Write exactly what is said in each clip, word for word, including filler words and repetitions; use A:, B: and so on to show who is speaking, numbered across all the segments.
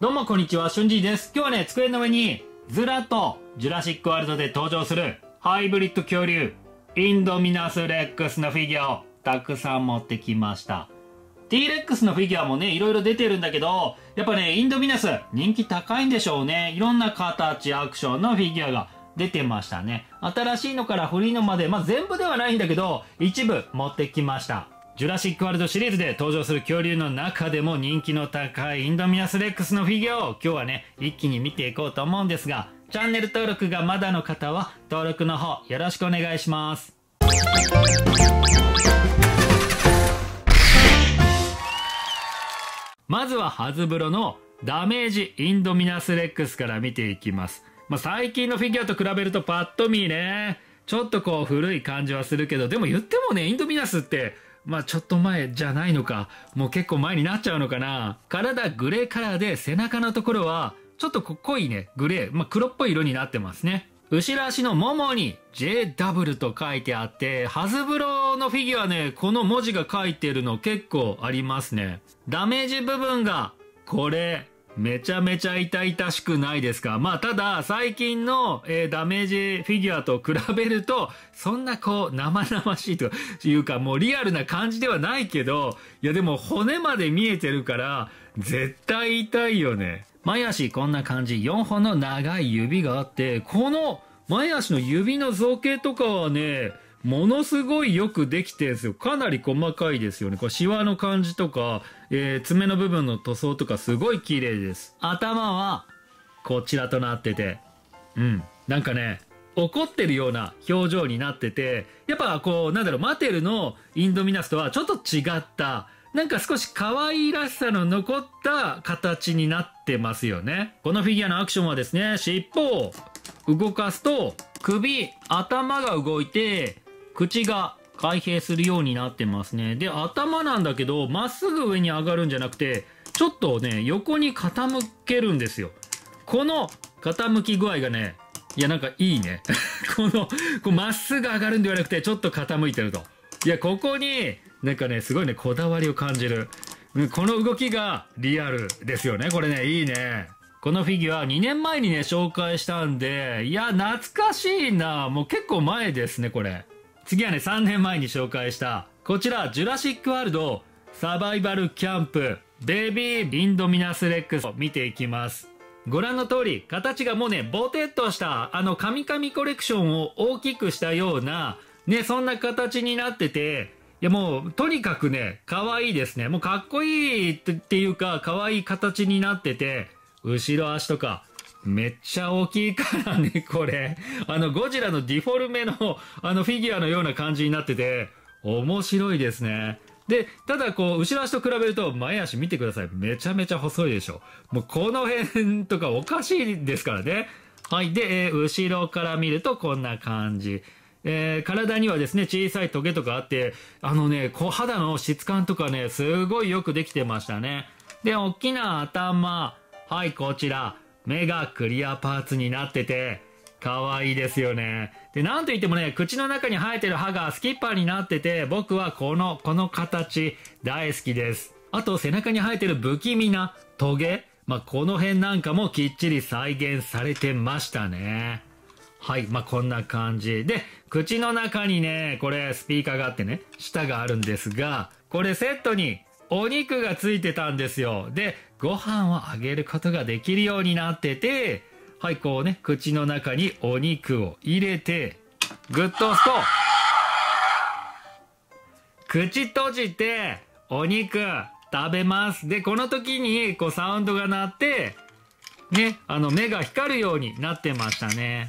A: どうもこんにちは、しゅんじいです。今日はね、机の上にずらっとジュラシックワールドで登場するハイブリッド恐竜インドミナスレックスのフィギュアをたくさん持ってきました。 T レックスのフィギュアもね、いろいろ出てるんだけど、やっぱね、インドミナス人気高いんでしょうね。いろんな形アクションのフィギュアが出てましたね。新しいのから古いのまで、まあ全部ではないんだけど一部持ってきました。ジュラシックワールドシリーズで登場する恐竜の中でも人気の高いインドミナスレックスのフィギュアを今日はね、一気に見ていこうと思うんですが、チャンネル登録がまだの方は登録の方よろしくお願いします。まずはハズブロのダメージインドミナスレックスから見ていきます。まあ、最近のフィギュアと比べるとパッと見ね、ちょっとこう古い感じはするけど、でも言ってもね、インドミナスってまあちょっと前じゃないのか、もう結構前になっちゃうのかな。体グレーカラーで、背中のところはちょっと濃いねグレー、まあ、黒っぽい色になってますね。後ろ足のももに ジェイダブリュー と書いてあって、ハズブロのフィギュアね、この文字が書いてるの結構ありますね。ダメージ部分がこれめちゃめちゃ痛々しくないですか。まあただ最近の、えー、ダメージフィギュアと比べるとそんなこう生々しいというか、もうリアルな感じではないけど、いやでも骨まで見えてるから絶対痛いよね。前足こんな感じ、よんほんの長い指があって、この前足の指の造形とかはね、ものすごいよくできてるんですよ。かなり細かいですよね。これシワの感じとか、えー、爪の部分の塗装とかすごい綺麗です。頭はこちらとなってて、うんなんかね、怒ってるような表情になってて、やっぱこうなんだろう、マテルのインドミナスとはちょっと違った、なんか少し可愛らしさの残った形になってますよね。このフィギュアのアクションはですね、尻尾を動かすと首、頭が動いて口が開閉するようになってますね。で、頭なんだけどまっすぐ上に上がるんじゃなくて、ちょっとね横に傾けるんですよ。この傾き具合がね、いやなんかいいねこのこうまっすぐ上がるんではなくてちょっと傾いてると、いやここになんかねすごいねこだわりを感じる。この動きがリアルですよね。これねいいね。このフィギュアにねんまえにね紹介したんで、いや懐かしいな。もう結構前ですねこれ。次はねさんねんまえに紹介したこちらジュラシックワールドサバイバルキャンプベビーインドミナスレックスを見ていきます。ご覧の通り形がもうねボテッとしたあのカミカミコレクションを大きくしたようなね、そんな形になってて、いやもうとにかくね可愛いですね。もうかっこいいっていうか可愛い形になってて、後ろ足とかめっちゃ大きいからねこれ。あのゴジラのディフォルメのあのフィギュアのような感じになってて面白いですね。でただこう後ろ足と比べると前足見てください。めちゃめちゃ細いでしょ。もうこの辺とかおかしいですからね。はい。で、えー、後ろから見るとこんな感じ。えー、体にはですね小さいトゲとかあって、あのねこう肌の質感とかねすごいよくできてましたね。で大きな頭、はいこちら目がクリアパーツになってて可愛いですよね。でなんといってもね口の中に生えてる歯がスキッパーになってて、僕はこのこの形大好きです。あと背中に生えてる不気味なトゲ、まあ、この辺なんかもきっちり再現されてましたね。はい。まあ、こんな感じ。で、口の中にね、これスピーカーがあってね、舌があるんですが、これセットにお肉がついてたんですよ。で、ご飯をあげることができるようになってて、はい、こうね、口の中にお肉を入れて、グッと押すと、口閉じて、お肉食べます。で、この時に、こうサウンドが鳴って、ね、あの目が光るようになってましたね。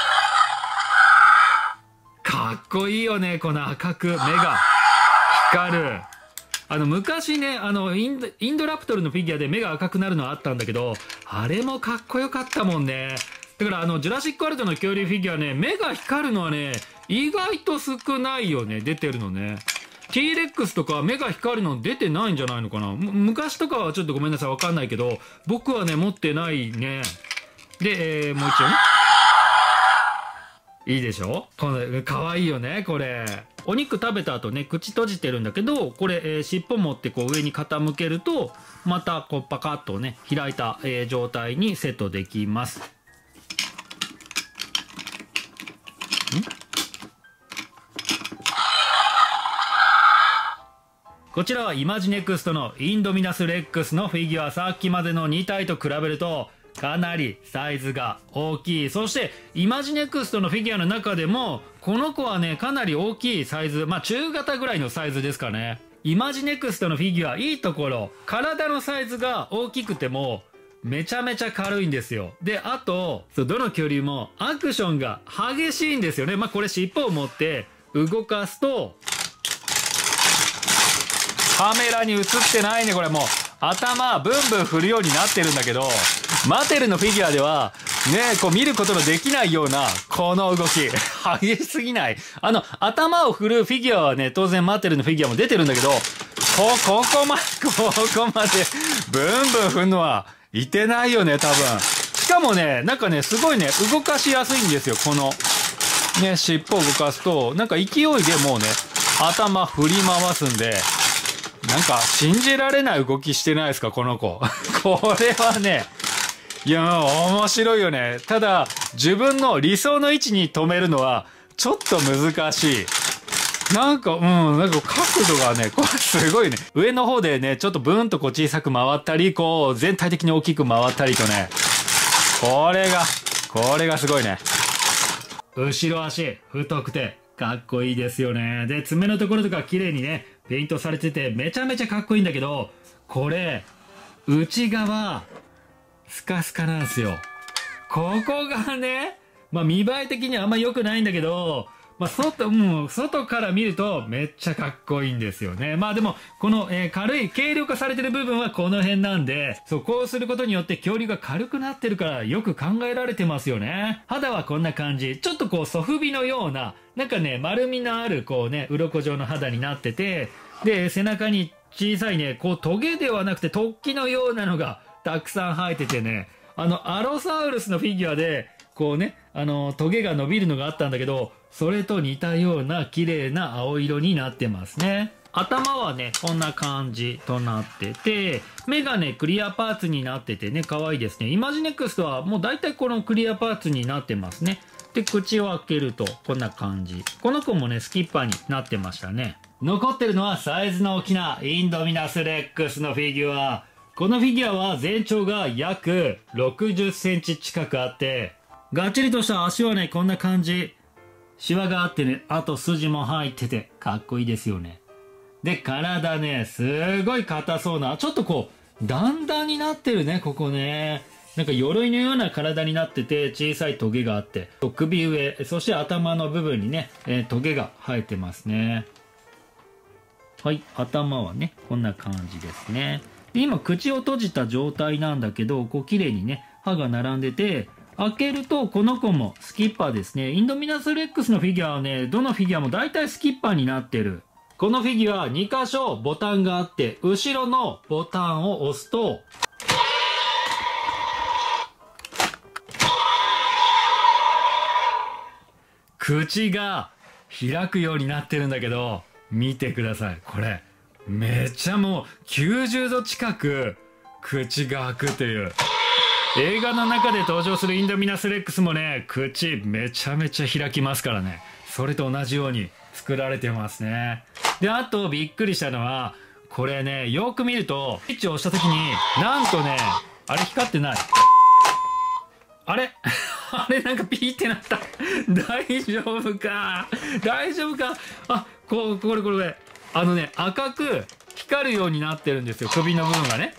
A: かっこいいよね、この赤く目が光る。あの昔ねあのインド、インドラプトルのフィギュアで目が赤くなるのはあったんだけど、あれもかっこよかったもんね。だからあのジュラシックワールドの恐竜フィギュアね、目が光るのはね意外と少ないよね、出てるのね。 T レックスとか目が光るの出てないんじゃないのかな。昔とかはちょっとごめんなさいわかんないけど、僕はね持ってないね。で、えー、もう一応ねいいでしょ、このかわいいよねこれ。お肉食べた後ね口閉じてるんだけど、これ、えー、尻尾持ってこう上に傾けるとまたこうパカッとね開いた、えー、状態にセットできます。んこちらはイマジネクストのインドミナスレックスのフィギュア。さっきまでのに体と比べるとかなりサイズが大きい。そしてイマジネクストのフィギュアの中でもこの子はねかなり大きいサイズ、まあ中型ぐらいのサイズですかね。イマジネクストのフィギュアいいところ、体のサイズが大きくてもめちゃめちゃ軽いんですよ。であとそうどの恐竜もアクションが激しいんですよね。まあこれ尻尾を持って動かすとカメラに映ってないねこれ。もう頭ブンブン振るようになってるんだけど、マテルのフィギュアではねこう見ることのできないようなこの動き激しすぎない？あの頭を振るフィギュアはね当然マテルのフィギュアも出てるんだけど、こここまここまでブンブン振るのはいてないよね多分。しかもねなんかねすごいね動かしやすいんですよ。このね尻尾を動かすとなんか勢いでもうね頭振り回すんで、なんか信じられない動きしてないですかこの子これはねいや面白いよね。ただ自分の理想の位置に止めるのはちょっと難しい。なんかうんなんか角度がねこれすごいね。上の方でねちょっとブーンとこう小さく回ったりこう全体的に大きく回ったりとね、これがこれがすごいね。後ろ足太くてかっこいいですよね。で爪のところとか綺麗にねペイントされててめちゃめちゃかっこいいんだけど、これ内側スカスカなんですよ。ここがねまあ見栄え的にはあんま良くないんだけど、まあ外、もう外から見るとめっちゃかっこいいんですよね。まあでもこの、えー、軽い軽量化されてる部分はこの辺なんで、そうこうすることによって恐竜が軽くなってるからよく考えられてますよね。肌はこんな感じ、ちょっとこうソフビのようななんかね丸みのあるこうね鱗状の肌になってて、で背中に小さいねこうトゲではなくて突起のようなのがたくさん生えててね、あのアロサウルスのフィギュアでこうねあのトゲが伸びるのがあったんだけど、それと似たような綺麗な青色になってますね。頭はねこんな感じとなってて、目がねクリアパーツになっててね可愛いですね。イマジネクストはもう大体このクリアパーツになってますね。で口を開けるとこんな感じ。この子もねスキッパーになってましたね。残ってるのはサイズの大きなインドミナスレックスのフィギュア。このフィギュアは全長が約ろくじゅっセンチ近くあって、ガッチリとした足はねこんな感じ、シワがあってね、あと筋も入っててかっこいいですよね。で体ねすごい硬そうな、ちょっとこう段々になってるねここね。なんか鎧のような体になってて小さいトゲがあって、首上そして頭の部分にね、えー、トゲが生えてますね。はい、頭はねこんな感じですね。で今口を閉じた状態なんだけど、こう綺麗にね歯が並んでて、開けるとこの子もスキッパーですね。インドミナスレックスのフィギュアはねどのフィギュアも大体スキッパーになってる。このフィギュアに箇所ボタンがあって、後ろのボタンを押すと口が開くようになってるんだけど、見てくださいこれめっちゃもうきゅうじゅうど近く口が開くという。映画の中で登場するインドミナスレックスもね口めちゃめちゃ開きますからね。それと同じように作られてますね。であとびっくりしたのはこれね、よく見るとスイッチを押した時になんとねあれ光ってない。あれあれなんかピーってなった大丈夫か大丈夫か。あここれこれこれあのね赤く光るようになってるんですよ、首の部分がね。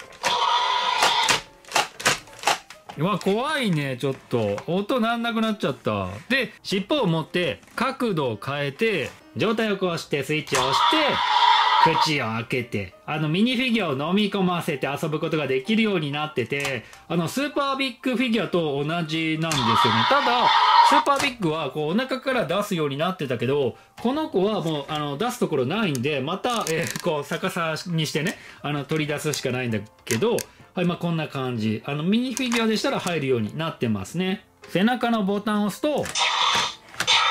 A: うわ怖いね、ちょっと音なんなくなっちゃった。で尻尾を持って角度を変えて状態をこうしてスイッチを押して口を開けて、あのミニフィギュアを飲み込ませて遊ぶことができるようになってて、あのスーパービッグフィギュアと同じなんですよね。ただスーパービッグはこうお腹から出すようになってたけど、この子はもうあの出すところないんで、また、えー、こう逆さにしてねあの取り出すしかないんだけど、はい、まあこんな感じ。あのミニフィギュアでしたら入るようになってますね。背中のボタンを押すと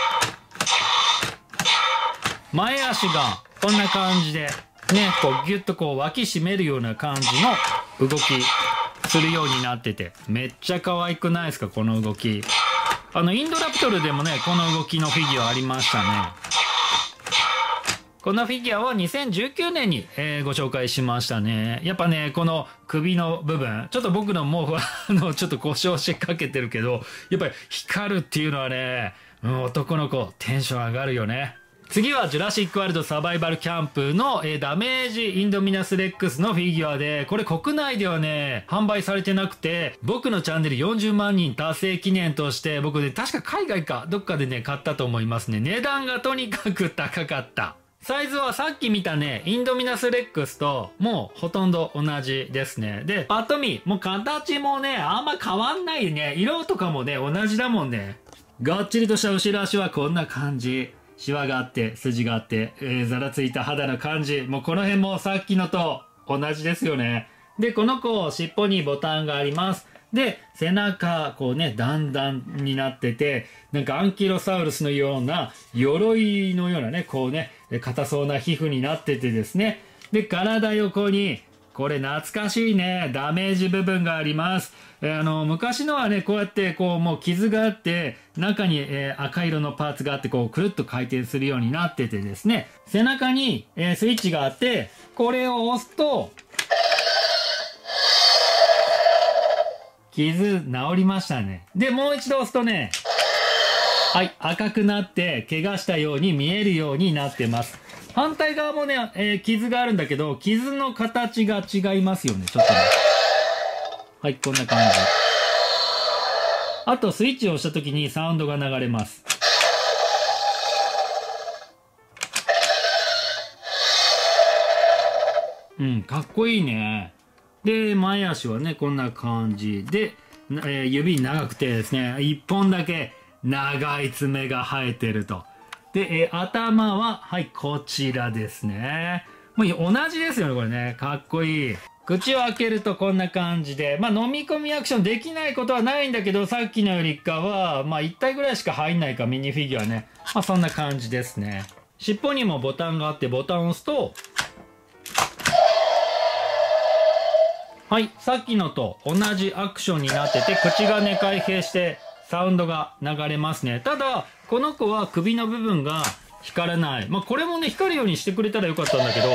A: 前足がこんな感じでね、こうギュッとこう脇締めるような感じの動きするようになってて、めっちゃ可愛くないですか、この動き。あのインドラプトルでもね、この動きのフィギュアありましたね。このフィギュアはにせんじゅうきゅうねんに、えー、ご紹介しましたね。やっぱね、この首の部分、ちょっと僕の毛布はあのちょっと故障しかけてるけど、やっぱり光るっていうのはね、うん、男の子テンション上がるよね。次はジュラシックワールドサバイバルキャンプの、えー、ダメージインドミナスレックスのフィギュアで、これ国内ではね、販売されてなくて、僕のチャンネルよんじゅうまんにん達成記念として、僕ね、確か海外かどっかでね、買ったと思いますね。値段がとにかく高かった。サイズはさっき見たね、インドミナスレックスともうほとんど同じですね。で、パッと見、もう形もね、あんま変わんないね。色とかもね、同じだもんね。がっちりとした後ろ足はこんな感じ。シワがあって、筋があって、えー、ざらついた肌の感じ。もうこの辺もさっきのと同じですよね。で、この子、尻尾にボタンがあります。で、背中、こうね、段々になってて、なんかアンキロサウルスのような、鎧のようなね、こうね、硬そうな皮膚になっててですね。で、体横に、これ懐かしいね、ダメージ部分があります。えー、あの、昔のはね、こうやって、こう、もう傷があって、中に、えー、赤色のパーツがあって、こう、くるっと回転するようになっててですね、背中に、えー、スイッチがあって、これを押すと、傷治りましたね。で、もう一度押すとね、はい、赤くなって怪我したように見えるようになってます。反対側もね、えー、傷があるんだけど、傷の形が違いますよね、ちょっとね。はい、こんな感じ。あと、スイッチを押した時にサウンドが流れます。うん、かっこいいね。で、前足はね、こんな感じで、えー、指長くてですね、一本だけ長い爪が生えてると。で、えー、頭は、はい、こちらですね。もう同じですよね、これね。かっこいい。口を開けるとこんな感じで、まあ飲み込みアクションできないことはないんだけど、さっきのよりかは、まあいち体ぐらいしか入んないか、ミニフィギュアね。まあそんな感じですね。尻尾にもボタンがあって、ボタンを押すと、はい、さっきのと同じアクションになってて、口がね、開閉してサウンドが流れますね。ただ、この子は首の部分が光らない。まあ、これもね、光るようにしてくれたらよかったんだけど、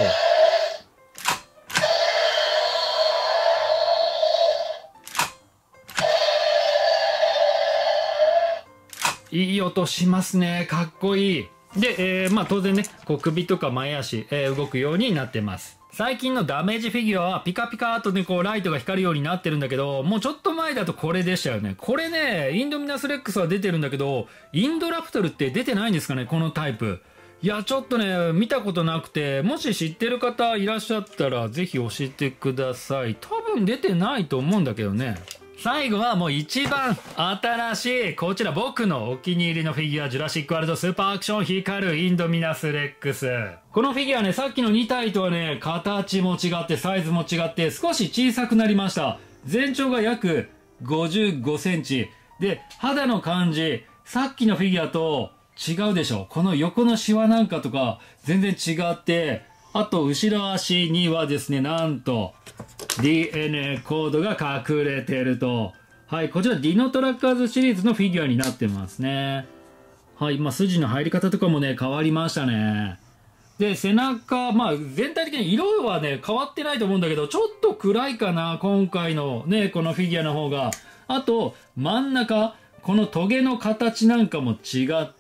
A: いい音しますね。かっこいい。で、えー、まあ当然ね、こう首とか前足、えー、動くようになってます。最近のダメージフィギュアはピカピカーとね、こうライトが光るようになってるんだけど、もうちょっと前だとこれでしたよね。これね、インドミナスレックスは出てるんだけど、インドラプトルって出てないんですかね、このタイプ。いや、ちょっとね、見たことなくて、もし知ってる方いらっしゃったら、ぜひ教えてください。多分出てないと思うんだけどね。最後はもう一番新しい、こちら僕のお気に入りのフィギュア、ジュラシックワールドスーパーアクション光るインドミナスレックス。このフィギュアね、さっきのに体とはね、形も違って、サイズも違って、少し小さくなりました。全長が約ごじゅうごセンチ。で、肌の感じ、さっきのフィギュアと違うでしょ。この横のシワなんかとか、全然違って、あと、後ろ足にはですね、なんと、ディーエヌエー コードが隠れてると。はい、こちらディノトラッカーズシリーズのフィギュアになってますね。はい、まあ筋の入り方とかもね、変わりましたね。で、背中、まあ全体的に色はね、変わってないと思うんだけど、ちょっと暗いかな、今回のね、このフィギュアの方が。あと、真ん中、このトゲの形なんかも違って、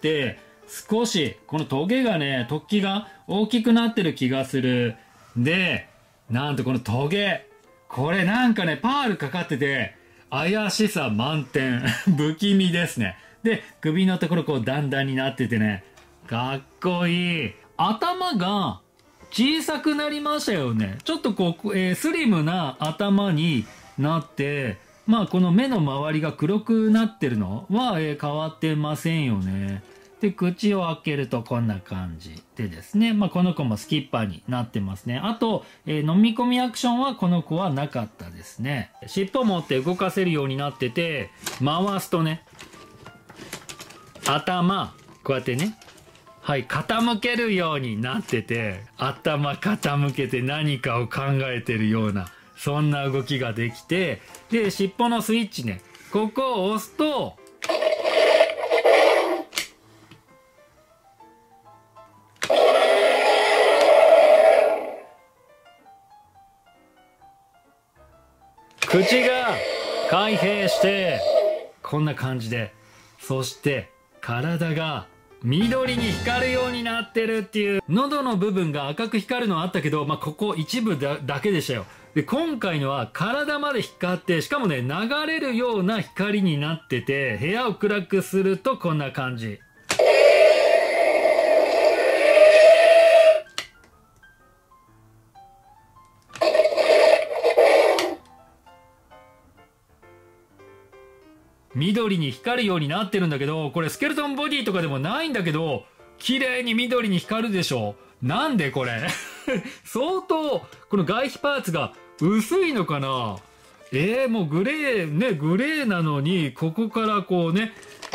A: 少し、このトゲがね、突起が大きくなってる気がする。で、なんとこのトゲ、これなんかね、パールかかってて、怪しさ満点。不気味ですね。で、首のところこう段々になっててね、かっこいい。頭が小さくなりましたよね。ちょっとこう、えー、スリムな頭になって、まあこの目の周りが黒くなってるのは、えー、変わってませんよね。で、口を開けるとこんな感じでですね。まあ、この子もスキッパーになってますね。あと、えー、飲み込みアクションはこの子はなかったですね。尻尾持って動かせるようになってて、回すとね、頭、こうやってね、 はい、傾けるようになってて、頭傾けて何かを考えてるような、そんな動きができて、で、尻尾のスイッチね、ここを押すと、口が開閉して、こんな感じで、そして体が緑に光るようになってるっていう、喉の部分が赤く光るのはあったけど、まあ、ここ一部だ、だけでしたよ。で、今回のは体まで光って、しかもね、流れるような光になってて、部屋を暗くするとこんな感じ。緑に光るようになってるんだけど、これスケルトンボディとかでもないんだけど、綺麗に緑に光るでしょ。なんでこれ相当、この外皮パーツが薄いのかな。えー、もうグレー、ね、グレーなのに、ここからこうね、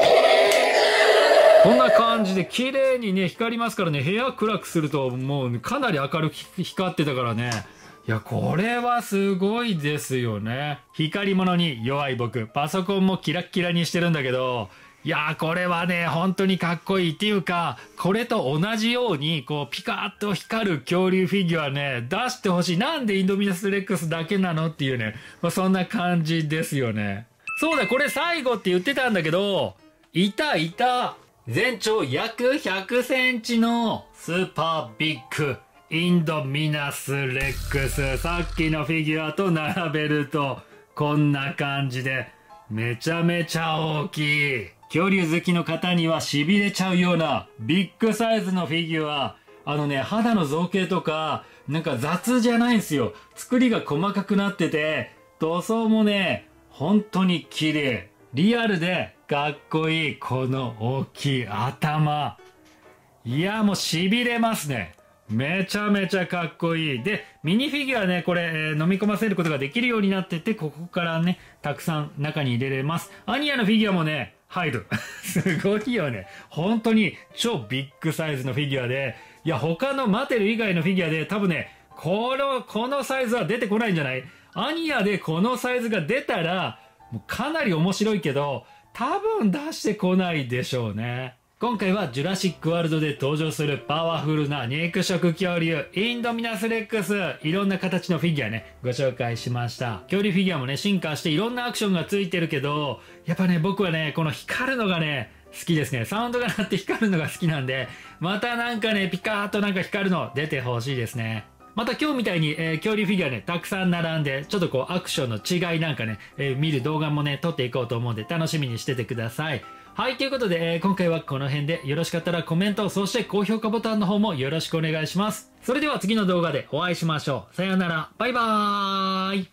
A: こんな感じで綺麗にね、光りますからね、部屋暗くするともうかなり明るく光ってたからね。いや、これはすごいですよね。光り物に弱い僕、パソコンもキラッキラにしてるんだけど、いやー、これはね、本当にかっこいいっていうか、これと同じように、こう、ピカッと光る恐竜フィギュアね、出してほしい。なんでインドミナスレックスだけなのっていうね、まあ、そんな感じですよね。そうだ、これ最後って言ってたんだけど、いたいた。全長約ひゃくセンチのスーパービッグ。インドミナスレックス。さっきのフィギュアと並べるとこんな感じでめちゃめちゃ大きい。恐竜好きの方には痺れちゃうようなビッグサイズのフィギュア。あのね、肌の造形とかなんか雑じゃないんですよ。作りが細かくなってて、塗装もね本当に綺麗。リアルでかっこいい。この大きい頭、いやもう痺れますね。めちゃめちゃかっこいい。で、ミニフィギュアね、これ、えー、飲み込ませることができるようになってて、ここからね、たくさん中に入れれます。アニヤのフィギュアもね、入る。すごいよね。本当に超ビッグサイズのフィギュアで、いや、他のマテル以外のフィギュアで多分ね、この、このサイズは出てこないんじゃない？アニヤでこのサイズが出たら、もうかなり面白いけど、多分出してこないでしょうね。今回はジュラシックワールドで登場するパワフルな肉食恐竜インドミナスレックス、いろんな形のフィギュアねご紹介しました。恐竜フィギュアもね進化していろんなアクションがついてるけど、やっぱね僕はねこの光るのがね好きですね。サウンドが鳴って光るのが好きなんで、またなんかねピカーッとなんか光るの出てほしいですね。また今日みたいに、えー、恐竜フィギュアねたくさん並んで、ちょっとこうアクションの違いなんかね、えー、見る動画もね撮っていこうと思うんで楽しみにしててください。はい、ということで、えー、今回はこの辺で、よろしかったらコメント、そして高評価ボタンの方もよろしくお願いします。それでは次の動画でお会いしましょう。さようなら、バイバーイ。